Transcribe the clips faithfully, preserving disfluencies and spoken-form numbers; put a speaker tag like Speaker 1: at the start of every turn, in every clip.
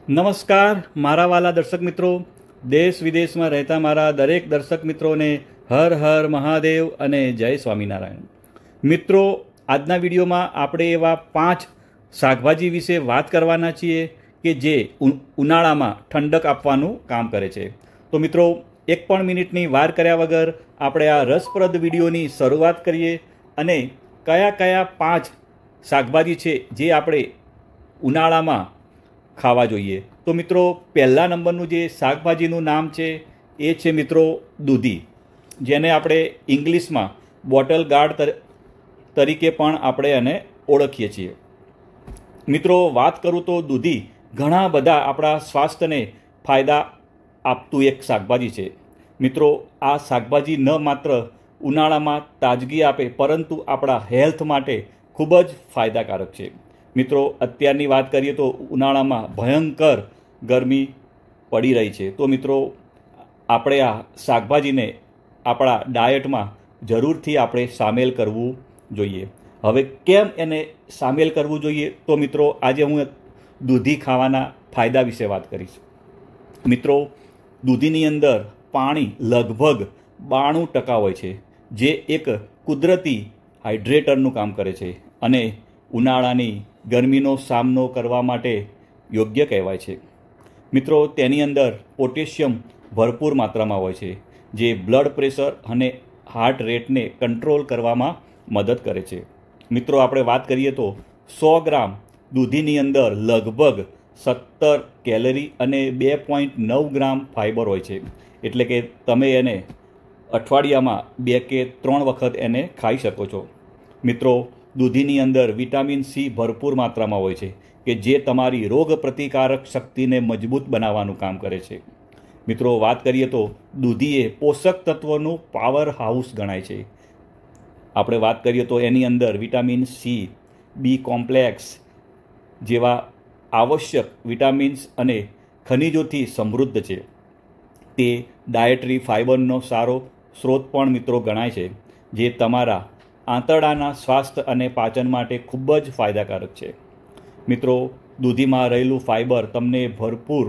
Speaker 1: નમસ્કાર મારા વાલા દર્શક મિત્રો, દેશ વિદેશમાં રહેતા મારા દરેક દર્શક મિત્રોને હર હર મહાદેવ અને જય સ્વામિનારાયણ. મિત્રો, આજના વિડીયોમાં આપણે એવા પાંચ શાકભાજી વિશે વાત કરવાના છીએ કે જે ઉનાળામાં ઠંડક આપવાનું કામ કરે છે. તો મિત્રો, એક પણ મિનિટની વાર કર્યા વગર આપણે આ રસપ્રદ વિડીયોની શરૂઆત કરીએ અને કયા કયા પાંચ શાકભાજી છે જે આપણે ઉનાળામાં ખાવા જોઈએ. તો મિત્રો, પહેલા નંબરનું જે શાકભાજીનું નામ છે એ છે મિત્રો દૂધી, જેને આપણે ઇંગ્લિશમાં બોટલ ગાર્ડ તરીકે પણ આપણે એને ઓળખીએ છીએ. મિત્રો, વાત કરું તો દૂધી ઘણા બધા આપણા સ્વાસ્થ્યને ફાયદા આપતું એક શાકભાજી છે. મિત્રો, આ શાકભાજી ન માત્ર ઉનાળામાં તાજગી આપે પરંતુ આપણા હેલ્થ માટે ખૂબ જ ફાયદાકારક છે. મિત્રો, અત્યારની વાત કરીએ તો ઉનાળામાં ભયંકર ગરમી પડી રહી છે. તો મિત્રો, આપણે આ શાકભાજીને આપણા ડાયટમાં જરૂરથી આપણે સામેલ કરવું જોઈએ. હવે કેમ એને સામેલ કરવું જોઈએ? તો મિત્રો, આજે હું દૂધી ખાવાના ફાયદા વિશે વાત કરીશ. મિત્રો, દૂધીની અંદર પાણી લગભગ બાણું ટકા હોય છે, જે એક કુદરતી હાઇડ્રેટરનું કામ કરે છે અને ઉનાળાની ગરમીનો સામનો કરવા માટે યોગ્ય કહેવાય છે. મિત્રો, તેની અંદર પોટેશિયમ ભરપૂર માત્રામાં હોય છે, જે બ્લડ પ્રેશર અને હાર્ટ રેટને કંટ્રોલ કરવામાં મદદ કરે છે. મિત્રો, આપણે વાત કરીએ તો સો ગ્રામ દૂધીની અંદર લગભગ સત્તર કેલરી અને બે પોઈન્ટ નવ ગ્રામ ફાઇબર હોય છે. એટલે કે તમે એને અઠવાડિયામાં બે કે ત્રણ વખત એને ખાઈ શકો છો. મિત્રો, દૂધીની અંદર વિટામિન સી ભરપૂર માત્રામાં હોય છે કે જે તમારી રોગ પ્રતિકારક શક્તિને મજબૂત બનાવવાનું કામ કરે છે. મિત્રો, વાત કરીએ તો દૂધી એ પોષક તત્વોનું પાવર હાઉસ ગણાય છે. આપણે વાત કરીએ તો એની અંદર વિટામિન સી, બી કોમ્પ્લેક્સ જેવા આવશ્યક વિટામિન્સ અને ખનિજોથી સમૃદ્ધ છે. તે ડાયટરી ફાઇબરનો સારો સ્ત્રોત પણ મિત્રો ગણાય છે, જે તમારા આંતરડાના સ્વાસ્થ્ય અને પાચન માટે ખૂબ જ ફાયદાકારક છે. મિત્રો, દૂધીમાં રહેલું ફાઇબર તમને ભરપૂર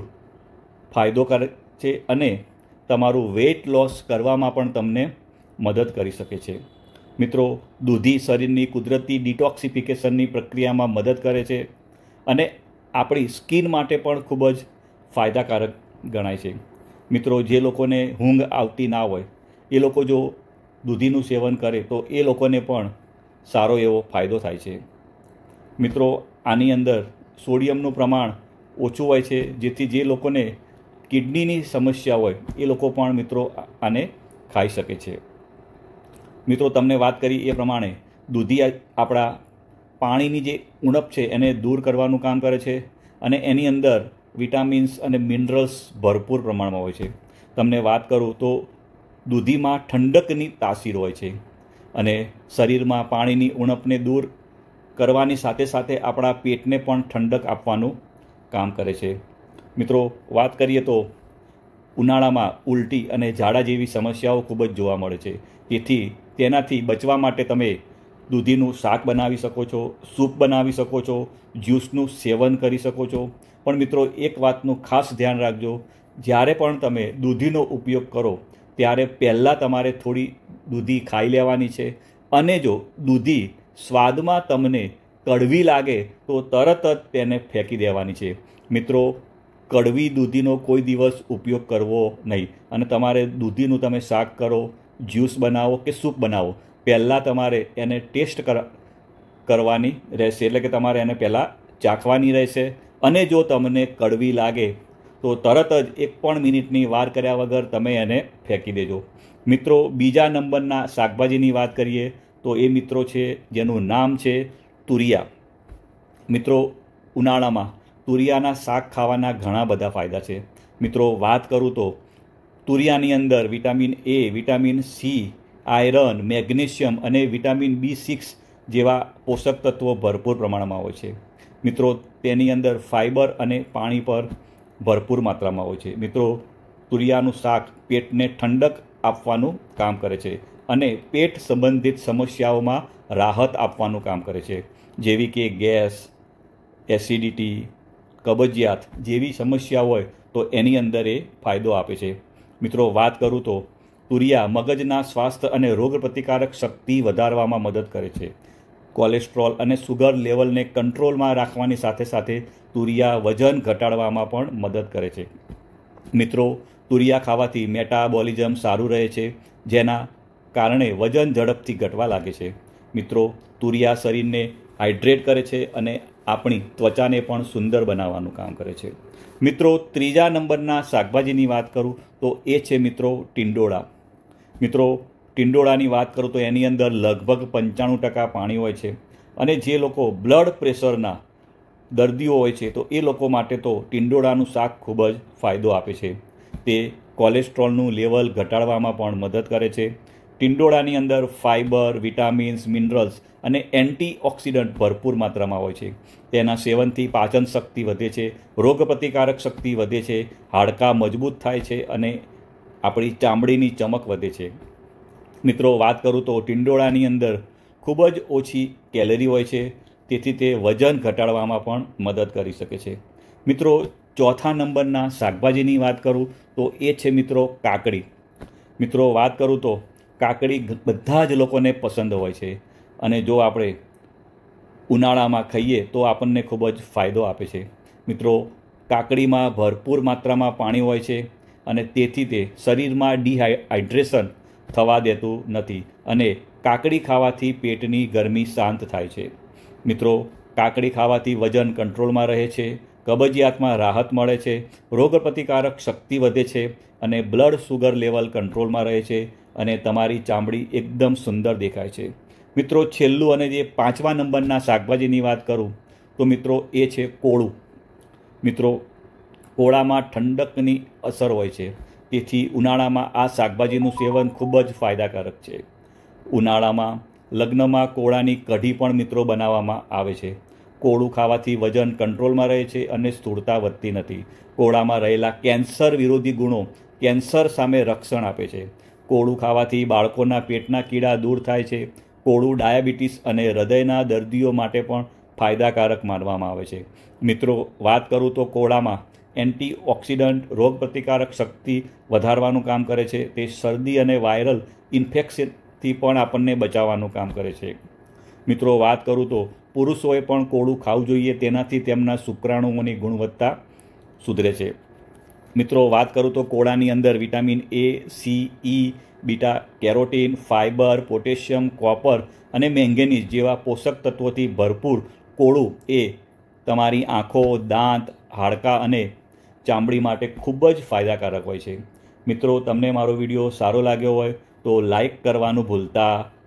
Speaker 1: ફાયદો કરે છે અને તમારું વેઇટ લોસ કરવામાં પણ તમને મદદ કરી શકે છે. મિત્રો, દૂધી શરીરની કુદરતી ડિટોક્સિફિકેશનની પ્રક્રિયામાં મદદ કરે છે અને આપણી સ્કિન માટે પણ ખૂબ જ ફાયદાકારક ગણાય છે. મિત્રો, જે લોકોને ઊંઘ આવતી ના હોય એ લોકો જો દૂધીનું સેવન કરે તો એ લોકોને પણ સારો એવો ફાયદો થાય છે. મિત્રો, આની અંદર સોડિયમનું પ્રમાણ ઓછું હોય છે, જેથી જે લોકોને કિડનીની સમસ્યા હોય એ લોકો પણ મિત્રો આને ખાઈ શકે છે. મિત્રો, તમને વાત કરી એ પ્રમાણે દૂધી આપણા પાણીની જે ઉણપ છે એને દૂર કરવાનું કામ કરે છે અને એની અંદર વિટામિન્સ અને મિનરલ્સ ભરપૂર પ્રમાણમાં હોય છે. તમને વાત કરું તો દૂધીમાં ઠંડકની તાસીર હોય છે અને શરીરમાં પાણીની ઉણપને દૂર કરવાની સાથે સાથે આપણા પેટને પણ ઠંડક આપવાનું કામ કરે છે. મિત્રો, વાત કરીએ તો ઉનાળામાં ઉલટી અને ઝાડા જેવી સમસ્યાઓ ખૂબ જ જોવા મળે છે. તેથી તેનાથી બચવા માટે તમે દૂધીનું શાક બનાવી શકો છો, સૂપ બનાવી શકો છો, જ્યુસનું સેવન કરી શકો છો. પણ મિત્રો, એક વાતનું ખાસ ધ્યાન રાખજો, જ્યારે પણ તમે દૂધીનો ઉપયોગ કરો ત્યારે પહેલાં તમારે થોડી દૂધી ખાઈ લેવાની છે અને જો દૂધી સ્વાદમાં તમને કડવી લાગે તો તરત જ તેને ફેંકી દેવાની છે. મિત્રો, કડવી દૂધીનો કોઈ દિવસ ઉપયોગ કરવો નહીં અને તમારે દૂધીનું તમે શાક કરો, જ્યુસ બનાવો કે સૂપ બનાવો, પહેલાં તમારે એને ટેસ્ટ કરવાની રહેશે. એટલે કે તમારે એને પહેલાં ચાખવાની રહેશે અને જો તમને કડવી લાગે તો તરત જ એક પણ મિનિટની વાર કર્યા વગર તમે એને ફેંકી દેજો. મિત્રો, બીજા નંબરના શાકભાજીની વાત કરીએ તો એ મિત્રો છે જેનું નામ છે તુરિયા. મિત્રો, ઉનાળામાં તુરિયાના શાક ખાવાના ઘણા બધા ફાયદા છે. મિત્રો, વાત કરું તો તુરિયાની અંદર vitamin A, vitamin C, iron, magnesium અને વિટામિન બી સિક્સ જેવા પોષક તત્વો ભરપૂર પ્રમાણમાં હોય છે. મિત્રો, તેની અંદર ફાઇબર અને પાણી પર ભરપૂર માત્રામાં હોય છે. મિત્રો, તુરિયાનું શાક પેટને ઠંડક આપવાનું કામ કરે છે અને પેટ સંબંધિત સમસ્યાઓમાં રાહત આપવાનું કામ કરે છે, જેવી કે ગેસ, એસિડિટી, કબજિયાત જેવી સમસ્યા હોય તો એની અંદર એ ફાયદો આપે છે. મિત્રો વાત કરું તો તુરિયા મગજના સ્વાસ્થ્ય અને રોગ પ્રતિકારક શક્તિ વધારવામાં મદદ કરે છે. કોલેસ્ટ્રોલ અને સુગર લેવલને કંટ્રોલમાં રાખવાની સાથે સાથે તુરિયા વજન ઘટાડવામાં પણ મદદ કરે છે. મિત્રો તુરિયા ખાવાથી મેટાબોલિઝમ સારું રહે છે, જેના કારણે વજન ઝડપથી ઘટવા લાગે છે. મિત્રો તુરિયા શરીરને હાઇડ્રેટ કરે છે અને આપણી ત્વચાને પણ સુંદર બનાવવાનું કામ કરે છે. મિત્રો ત્રીજા નંબરના શાકભાજીની વાત કરું તો એ છે મિત્રો ટિંડોળા. મિત્રો ટિંડોળાની વાત કરું તો એની અંદર લગભગ પંચાણું ટકા પાણી હોય છે અને જે લોકો બ્લડ પ્રેશરના દર્દીઓ હોય છે તો એ લોકો માટે તો ટિંડોળાનું શાક ખૂબ જ ફાયદો આપે છે. તે કોલેસ્ટ્રોલનું લેવલ ઘટાડવામાં પણ મદદ કરે છે. ટિંડોળાની અંદર ફાઇબર, વિટામિન્સ, મિનરલ્સ અને એન્ટીઓક્સિડન્ટ ભરપૂર માત્રામાં હોય છે. તેના સેવનથી પાચન શક્તિ વધે છે, રોગ પ્રતિકારક શક્તિ વધે છે, હાડકાં મજબૂત થાય છે અને આપણી ચામડીની ચમક વધે છે. મિત્રો વાત કરું તો ટિંડોળાની અંદર ખૂબ જ ઓછી કેલરી હોય છે, તેથી તે વજન ઘટાડવામાં પણ મદદ કરી શકે છે. મિત્રો ચોથા નંબરના શાકભાજીની વાત કરું તો એ છે મિત્રો કાકડી. મિત્રો વાત કરું તો કાકડી બધા જ લોકોને પસંદ હોય છે અને જો આપણે ઉનાળામાં ખાઈએ તો આપણને ખૂબ જ ફાયદો આપે છે. મિત્રો કાકડીમાં ભરપૂર માત્રામાં પાણી હોય છે અને તેથી તે શરીરમાં ડિહાઇડ્રેશન થવા દેતું નથી અને કાકડી ખાવાથી પેટની ગરમી શાંત થાય છે. મિત્રો કાકડી ખાવાથી વજન કંટ્રોલમાં રહે છે, કબજિયાતમાં રાહત મળે છે, રોગ પ્રતિકારક શક્તિ વધે છે અને બ્લડ સુગર લેવલ કંટ્રોલમાં રહે છે અને તમારી ચામડી એકદમ સુંદર દેખાય છે. મિત્રો છેલ્લું અને જે પાંચમા નંબરના શાકભાજીની વાત કરું તો મિત્રો એ છે કોળું. મિત્રો કોળામાં ઠંડકની અસર હોય છે, તેથી ઉનાળામાં આ શાકભાજીનું સેવન ખૂબ જ ફાયદાકારક છે. ઉનાળામાં લગ્નમાં કોળાની કઢી પણ મિત્રો બનાવવામાં આવે છે. કોળું ખાવાથી વજન કંટ્રોલમાં રહે છે અને સ્થૂળતા વધતી નથી. કોળામાં રહેલા કેન્સર વિરોધી ગુણો કેન્સર સામે રક્ષણ આપે છે. કોળું ખાવાથી બાળકોના પેટના કીડા દૂર થાય છે. કોળું ડાયાબિટીસ અને હૃદયના દર્દીઓ માટે પણ ફાયદાકારક માનવામાં આવે છે. મિત્રો વાત કરું તો કોળામાં એન્ટીઓક્સિડન્ટ રોગ પ્રતિકારક શક્તિ વધારવાનું કામ કરે છે. તે શરદી અને વાયરલ ઇન્ફેક્શનથી પણ આપણને બચાવવાનું કામ કરે છે. મિત્રો વાત કરું તો પુરુષોએ પણ કોળું ખાવું જોઈએ, તેનાથી તેમના શુક્રાણુઓની ગુણવત્તા સુધરે છે. મિત્રો વાત કરું તો કોળાની અંદર vitamin A, C, E, beta carotene, fibre, potassium, copper અને મેંગેનીઝ જેવા પોષક તત્વોથી ભરપૂર કોળું એ તમારી આંખો, દાંત, હાડકાં અને ચામડી માટે ખૂબ જ ફાયદાકારક હોય છે. મિત્રો તમને મારો વિડીયો સારો લાગ્યો હોય તો લાઈક કરવાનું ભૂલતા